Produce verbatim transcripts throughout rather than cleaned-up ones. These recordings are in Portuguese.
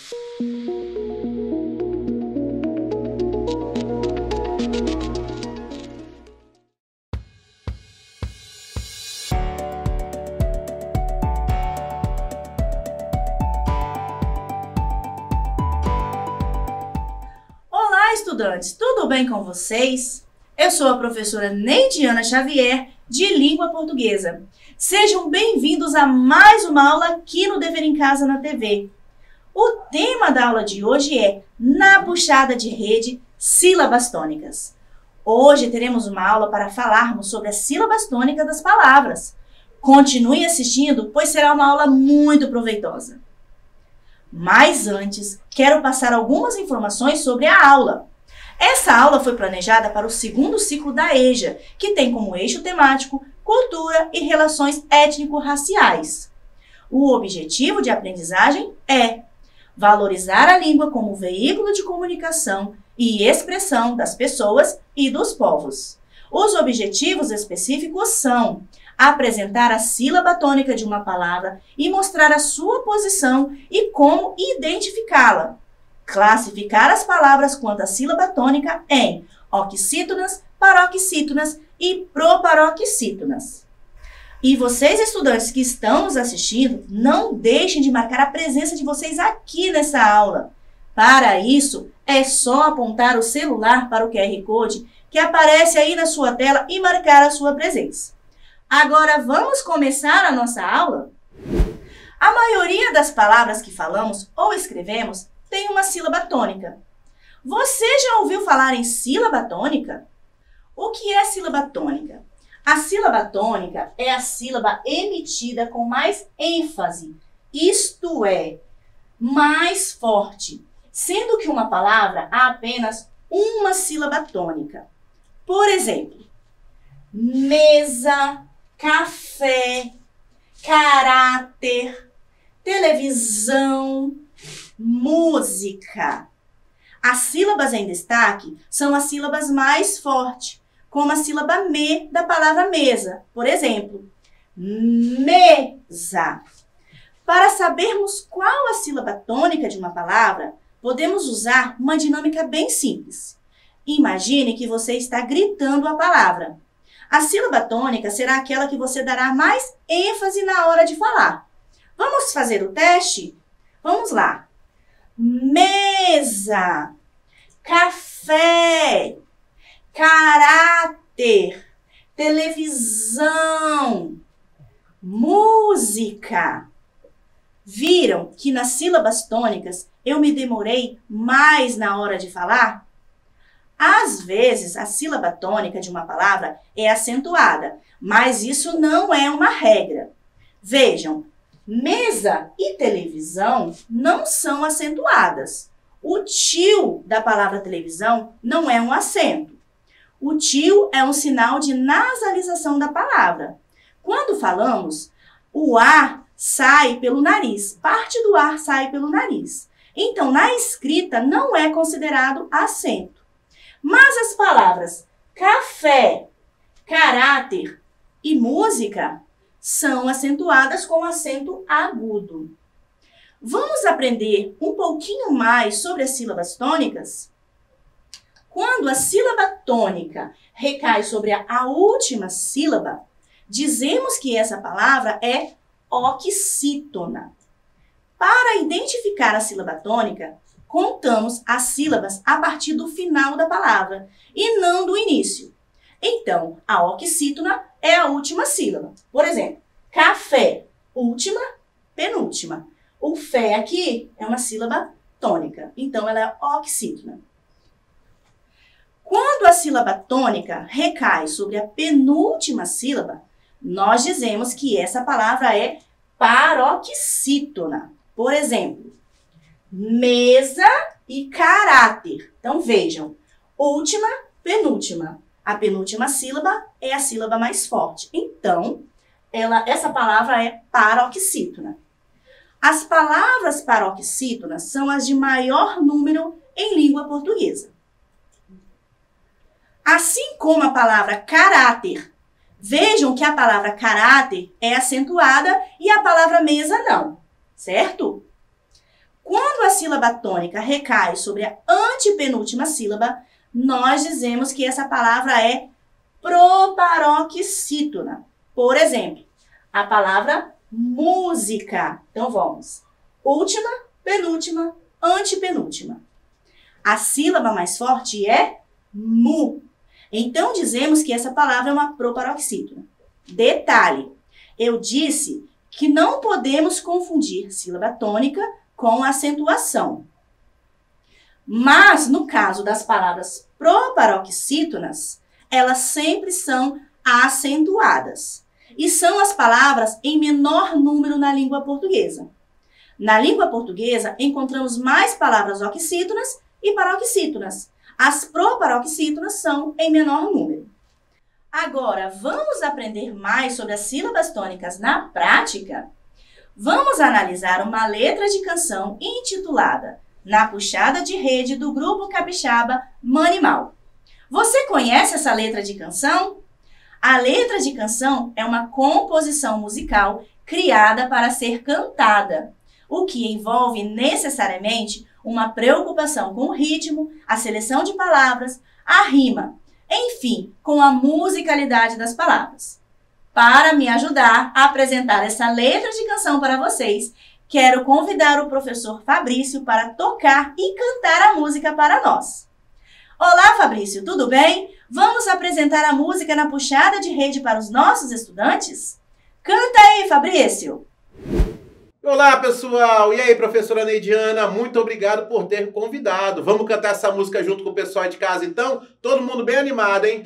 Olá, estudantes! Tudo bem com vocês? Eu sou a professora Neidiana Xavier, de Língua Portuguesa. Sejam bem-vindos a mais uma aula aqui no Dever em Casa na T V. O tema da aula de hoje é Na Puxada de Rede, Sílabas Tônicas. Hoje teremos uma aula para falarmos sobre as sílabas tônicas das palavras. Continue assistindo, pois será uma aula muito proveitosa. Mas antes, quero passar algumas informações sobre a aula. Essa aula foi planejada para o segundo ciclo da EJA, que tem como eixo temático cultura e relações étnico-raciais. O objetivo de aprendizagem é valorizar a língua como veículo de comunicação e expressão das pessoas e dos povos. Os objetivos específicos são apresentar a sílaba tônica de uma palavra e mostrar a sua posição e como identificá-la. Classificar as palavras quanto à sílaba tônica em oxítonas, paroxítonas e proparoxítonas. E vocês, estudantes que estão nos assistindo, não deixem de marcar a presença de vocês aqui nessa aula. Para isso, é só apontar o celular para o Q R Code que aparece aí na sua tela e marcar a sua presença. Agora, vamos começar a nossa aula? A maioria das palavras que falamos ou escrevemos tem uma sílaba tônica. Você já ouviu falar em sílaba tônica? O que é sílaba tônica? A sílaba tônica é a sílaba emitida com mais ênfase, isto é, mais forte, sendo que uma palavra há apenas uma sílaba tônica. Por exemplo, mesa, café, caráter, televisão, música. As sílabas em destaque são as sílabas mais fortes, como a sílaba me da palavra mesa. Por exemplo, mesa. Para sabermos qual a sílaba tônica de uma palavra, podemos usar uma dinâmica bem simples. Imagine que você está gritando a palavra. A sílaba tônica será aquela que você dará mais ênfase na hora de falar. Vamos fazer o teste? Vamos lá. Mesa, café, caráter, televisão, música. Viram que nas sílabas tônicas eu me demorei mais na hora de falar? Às vezes, a sílaba tônica de uma palavra é acentuada, mas isso não é uma regra. Vejam, mesa e televisão não são acentuadas. O tio da palavra televisão não é um acento. O tio é um sinal de nasalização da palavra. Quando falamos, o ar sai pelo nariz, parte do ar sai pelo nariz. Então, na escrita, não é considerado acento. Mas as palavras café, caráter e música são acentuadas com acento agudo. Vamos aprender um pouquinho mais sobre as sílabas tônicas? Quando a sílaba tônica recai sobre a última sílaba, dizemos que essa palavra é oxítona. Para identificar a sílaba tônica, contamos as sílabas a partir do final da palavra e não do início. Então, a oxítona é a última sílaba. Por exemplo, café, última, penúltima. O fé aqui é uma sílaba tônica, então ela é oxítona. Quando a sílaba tônica recai sobre a penúltima sílaba, nós dizemos que essa palavra é paroxítona. Por exemplo, mesa e caráter. Então, vejam, última, penúltima. A penúltima sílaba é a sílaba mais forte. Então, ela, essa palavra é paroxítona. As palavras paroxítonas são as de maior número em língua portuguesa. Assim como a palavra caráter, vejam que a palavra caráter é acentuada e a palavra mesa não, certo? Quando a sílaba tônica recai sobre a antepenúltima sílaba, nós dizemos que essa palavra é proparoxítona. Por exemplo, a palavra música. Então vamos. Última, penúltima, antepenúltima. A sílaba mais forte é mu. Então dizemos que essa palavra é uma proparoxítona. Detalhe, eu disse que não podemos confundir sílaba tônica com acentuação. Mas, no caso das palavras proparoxítonas, elas sempre são acentuadas. E são as palavras em menor número na língua portuguesa. Na língua portuguesa, encontramos mais palavras oxítonas e paroxítonas. As proparoxítonas são em menor número. Agora, vamos aprender mais sobre as sílabas tônicas na prática? Vamos analisar uma letra de canção intitulada Na Puxada de Rede, do grupo capixaba Manimal. Você conhece essa letra de canção? A letra de canção é uma composição musical criada para ser cantada, o que envolve necessariamente uma preocupação com o ritmo, a seleção de palavras, a rima, enfim, com a musicalidade das palavras. Para me ajudar a apresentar essa letra de canção para vocês, quero convidar o professor Fabrício para tocar e cantar a música para nós. Olá, Fabrício, tudo bem? Vamos apresentar a música Na Puxada de Rede para os nossos estudantes? Canta aí, Fabrício! Olá, pessoal! E aí, professora Neidiana, muito obrigado por ter me convidado. Vamos cantar essa música junto com o pessoal de casa, então? Todo mundo bem animado, hein?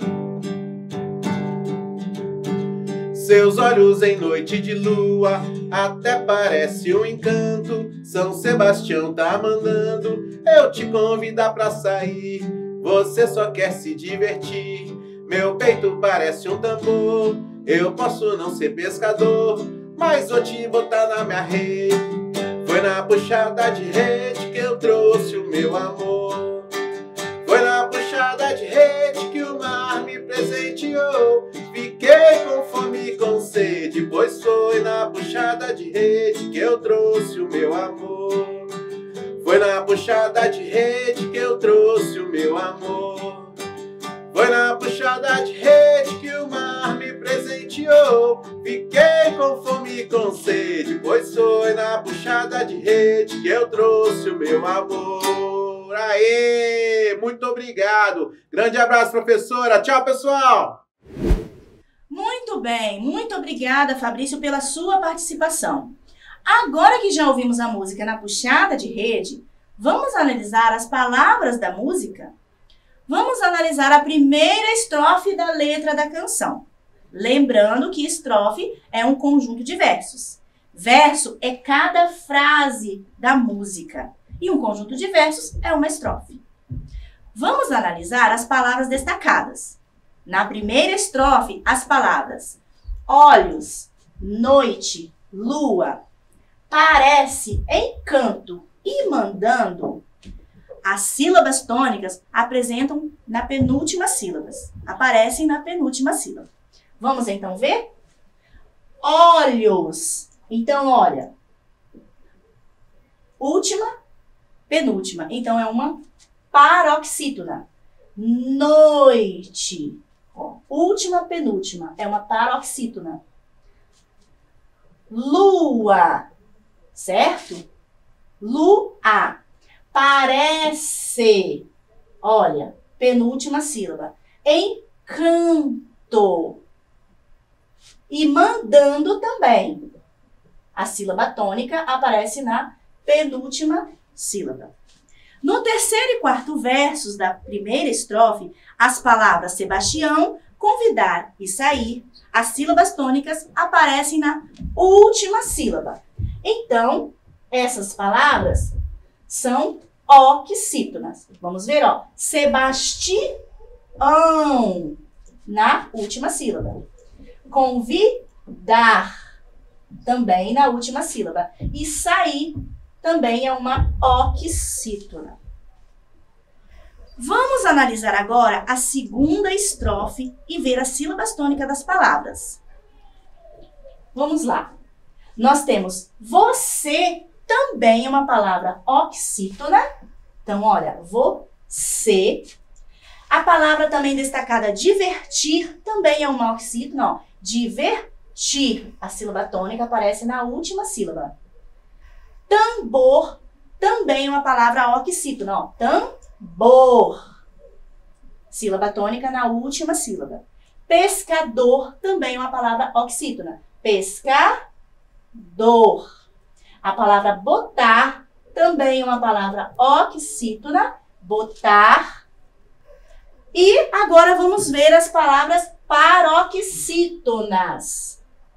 Seus olhos em noite de lua até parece um encanto. São Sebastião tá mandando eu te convidar pra sair. Você só quer se divertir. Meu peito parece um tambor. Eu posso não ser pescador, mas vou te botar na minha rede. Foi na puxada de rede que eu trouxe o meu amor. Foi na puxada de rede que o mar me presenteou. Fiquei com fome e com sede, pois foi na puxada de rede que eu trouxe o meu amor. Foi na puxada de rede que eu trouxe o meu amor. Foi na puxada de rede que o mar me presenteou. Fiquei com fome e com sede, pois foi na puxada de rede que eu trouxe o meu amor. Aê! Muito obrigado! Grande abraço, professora! Tchau, pessoal! Muito bem, muito obrigada, Fabrício, pela sua participação. Agora que já ouvimos a música Na Puxada de Rede, vamos analisar as palavras da música? Vamos analisar a primeira estrofe da letra da canção. Lembrando que estrofe é um conjunto de versos. Verso é cada frase da música e um conjunto de versos é uma estrofe. Vamos analisar as palavras destacadas. Na primeira estrofe, as palavras olhos, noite, lua, parece, encanto e mandando. As sílabas tônicas apresentam na penúltima sílaba. Aparecem na penúltima sílaba. Vamos então ver? Olhos. Então, olha. Última, penúltima. Então, é uma paroxítona. Noite. Ó, última, penúltima. É uma paroxítona. Lua. Certo? Lua. Parece. Olha, penúltima sílaba. Encanto. E mandando também. A sílaba tônica aparece na penúltima sílaba. No terceiro e quarto versos da primeira estrofe, as palavras Sebastião, convidar e sair, as sílabas tônicas aparecem na última sílaba. Então, essas palavras são oxítonas. Vamos ver, ó. Sebastião, na última sílaba. Convidar, também na última sílaba. E sair, também é uma oxítona. Vamos analisar agora a segunda estrofe e ver as sílabas tônicas das palavras. Vamos lá. Nós temos você também é uma palavra oxítona. Então, olha, você. A palavra também destacada divertir também é uma oxítona, ó. Divertir. A sílaba tônica aparece na última sílaba. Tambor também é uma palavra oxítona, ó. Tambor. Sílaba tônica na última sílaba. Pescador também é uma palavra oxítona. Pescador. A palavra botar também é uma palavra oxítona. Botar. E agora vamos ver as palavras paroxítonas.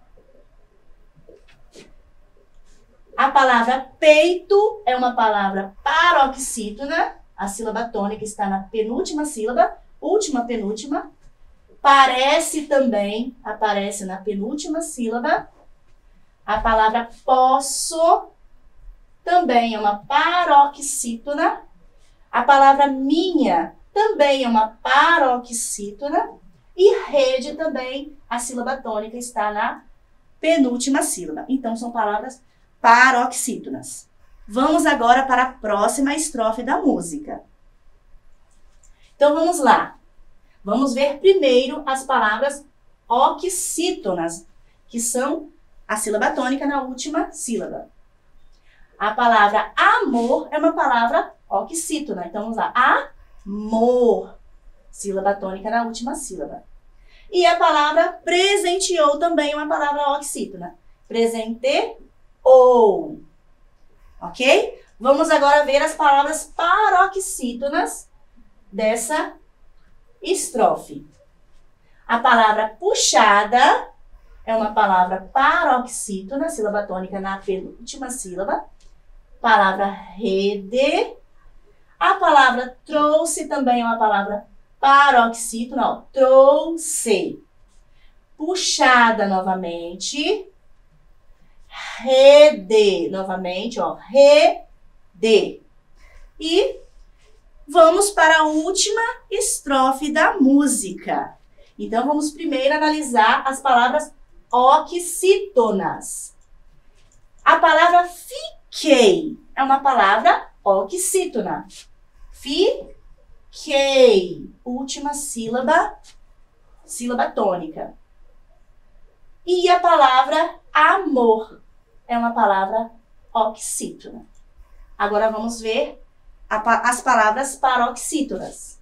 A palavra peito é uma palavra paroxítona. A sílaba tônica está na penúltima sílaba, última penúltima. Parece também, aparece na penúltima sílaba. A palavra posso também é uma paroxítona. A palavra minha também é uma paroxítona. E rede também, a sílaba tônica está na penúltima sílaba. Então, são palavras paroxítonas. Vamos agora para a próxima estrofe da música. Então, vamos lá. Vamos ver primeiro as palavras oxítonas, que são a sílaba tônica na última sílaba. A palavra amor é uma palavra oxítona. Então, vamos lá. Amor. Sílaba tônica na última sílaba. E a palavra presenteou também é uma palavra oxítona. Presenteou. Ok? Vamos agora ver as palavras paroxítonas dessa estrofe. A palavra puxada é uma palavra paroxítona, sílaba tônica na penúltima sílaba. Palavra rede. A palavra trouxe também é uma palavra paroxítona, ó, trouxe. Puxada novamente. Rede, novamente, ó, rede. E vamos para a última estrofe da música. Então, vamos primeiro analisar as palavras oxítonas. A palavra fiquei é uma palavra oxítona. Fiquei, última sílaba, sílaba tônica. E a palavra amor é uma palavra oxítona. Agora vamos ver a, as palavras paroxítonas.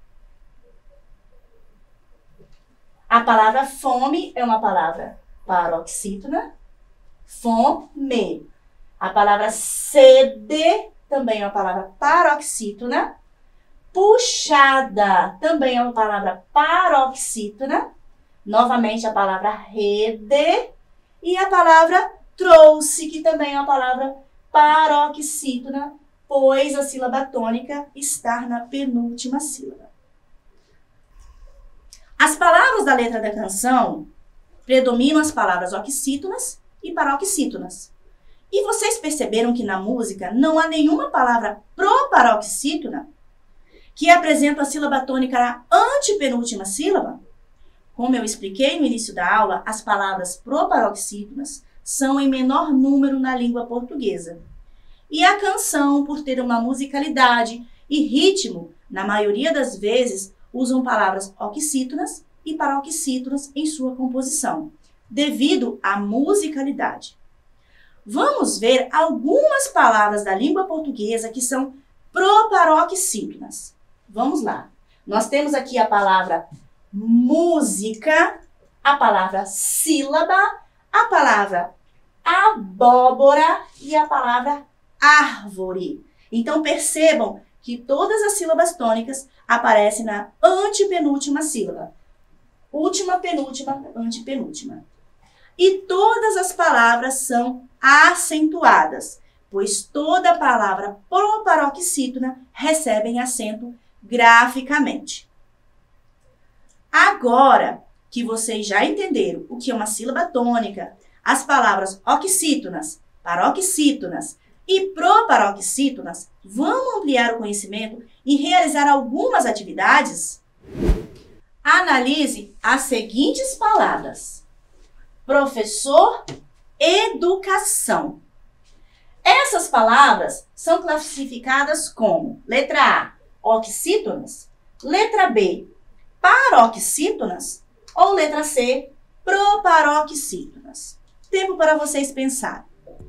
A palavra fome é uma palavra paroxítona. Fome. A palavra sede também é uma palavra paroxítona. Puxada também é uma palavra paroxítona. Novamente a palavra rede. E a palavra trouxe, que também é uma palavra paroxítona, pois a sílaba tônica está na penúltima sílaba. As palavras da letra da canção predominam as palavras oxítonas e paroxítonas. E vocês perceberam que na música não há nenhuma palavra proparoxítona que apresenta a sílaba tônica na antepenúltima sílaba? Como eu expliquei no início da aula, as palavras proparoxítonas são em menor número na língua portuguesa. E a canção, por ter uma musicalidade e ritmo, na maioria das vezes, usam palavras oxítonas e paroxítonas em sua composição, devido à musicalidade. Vamos ver algumas palavras da língua portuguesa que são proparoxítonas. Vamos lá. Nós temos aqui a palavra música, a palavra sílaba, a palavra abóbora e a palavra árvore. Então, percebam que todas as sílabas tônicas aparecem na antepenúltima sílaba. Última, penúltima, antepenúltima. E todas as palavras são acentuadas, pois toda palavra proparoxítona recebe acento graficamente. Agora que vocês já entenderam o que é uma sílaba tônica, as palavras oxítonas, paroxítonas e proparoxítonas, vamos ampliar o conhecimento e realizar algumas atividades? Analise as seguintes palavras. Professor, educação. Essas palavras são classificadas como letra A, oxítonas, letra B, paroxítonas ou letra C, proparoxítonas. Tempo para vocês pensarem.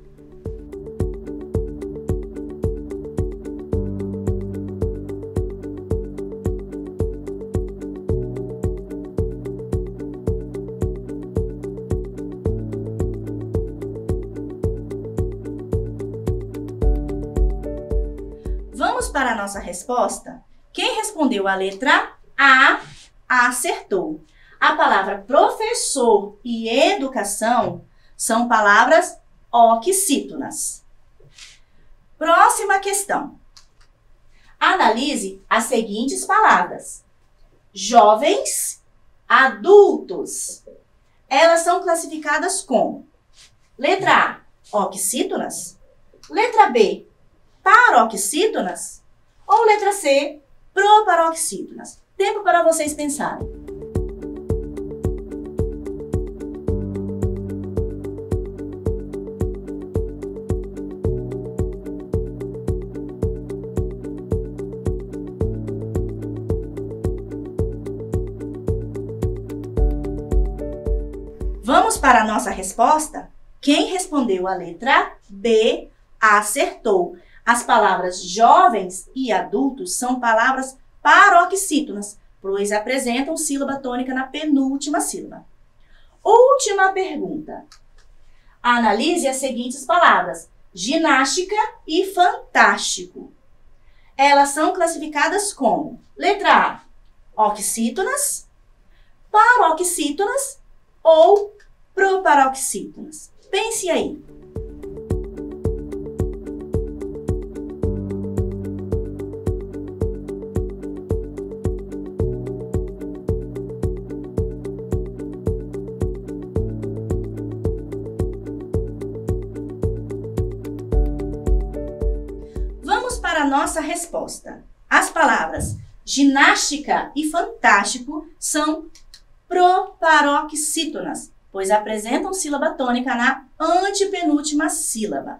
Vamos para a nossa resposta? Quem respondeu a letra A, acertou. A palavra professor e educação são palavras oxítonas. Próxima questão. Analise as seguintes palavras. Jovens, adultos. Elas são classificadas como letra A, oxítonas, letra B, paroxítonas ou letra C, proparoxítonas. Tempo para vocês pensarem. Vamos para a nossa resposta? Quem respondeu a letra B, acertou. As palavras jovens e adultos são palavras paroxítonas, pois apresentam sílaba tônica na penúltima sílaba. Última pergunta. Analise as seguintes palavras: ginástica e fantástico. Elas são classificadas como letra A, oxítonas, paroxítonas ou proparoxítonas. Pense aí. Vamos para a nossa resposta. As palavras ginástica e fantástico são proparoxítonas, pois apresentam sílaba tônica na antepenúltima sílaba.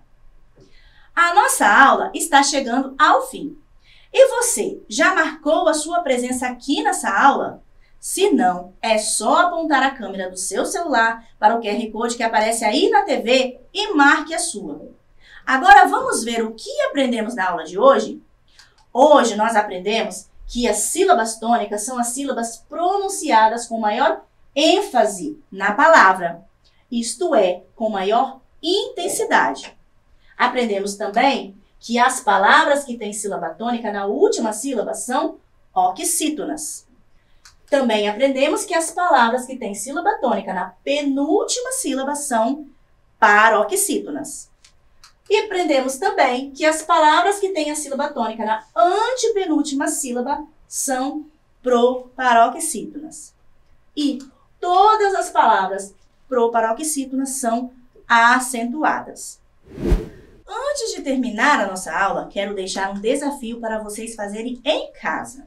A nossa aula está chegando ao fim. E você, já marcou a sua presença aqui nessa aula? Se não, é só apontar a câmera do seu celular para o Q R Code que aparece aí na T V e marque a sua. Agora vamos ver o que aprendemos na aula de hoje? Hoje nós aprendemos que as sílabas tônicas são as sílabas pronunciadas com maior ênfase na palavra, isto é, com maior intensidade. Aprendemos também que as palavras que têm sílaba tônica na última sílaba são oxítonas. Também aprendemos que as palavras que têm sílaba tônica na penúltima sílaba são paroxítonas. E aprendemos também que as palavras que têm a sílaba tônica na antepenúltima sílaba são proparoxítonas. E todas as palavras proparoxítonas são acentuadas. Antes de terminar a nossa aula, quero deixar um desafio para vocês fazerem em casa.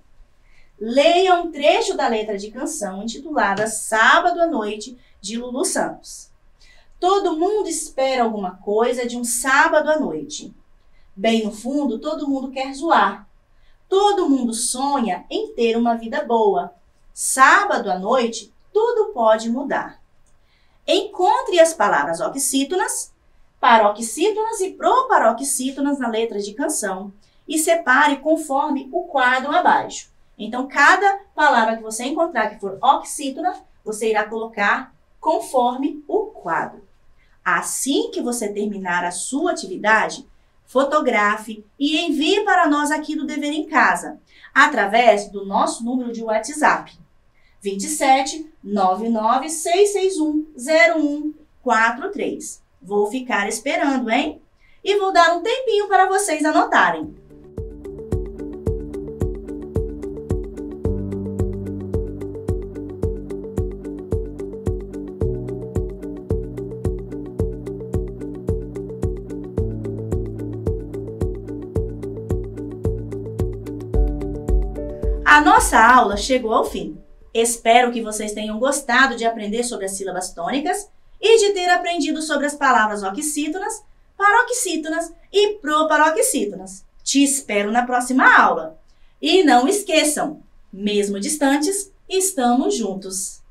Leiam um trecho da letra de canção intitulada Sábado à Noite, de Lulu Santos. Todo mundo espera alguma coisa de um sábado à noite. Bem no fundo, todo mundo quer zoar. Todo mundo sonha em ter uma vida boa. Sábado à noite, tudo pode mudar. Encontre as palavras oxítonas, paroxítonas e proparoxítonas na letra de canção e separe conforme o quadro abaixo. Então, cada palavra que você encontrar que for oxítona, você irá colocar conforme o quadro. Assim que você terminar a sua atividade, fotografe e envie para nós aqui do Dever em Casa, através do nosso número de WhatsApp, vinte e sete, nove nove, seis seis um, zero um quatro três. Vou ficar esperando, hein? E vou dar um tempinho para vocês anotarem. A nossa aula chegou ao fim. Espero que vocês tenham gostado de aprender sobre as sílabas tônicas e de ter aprendido sobre as palavras oxítonas, paroxítonas e proparoxítonas. Te espero na próxima aula. E não esqueçam, mesmo distantes, estamos juntos.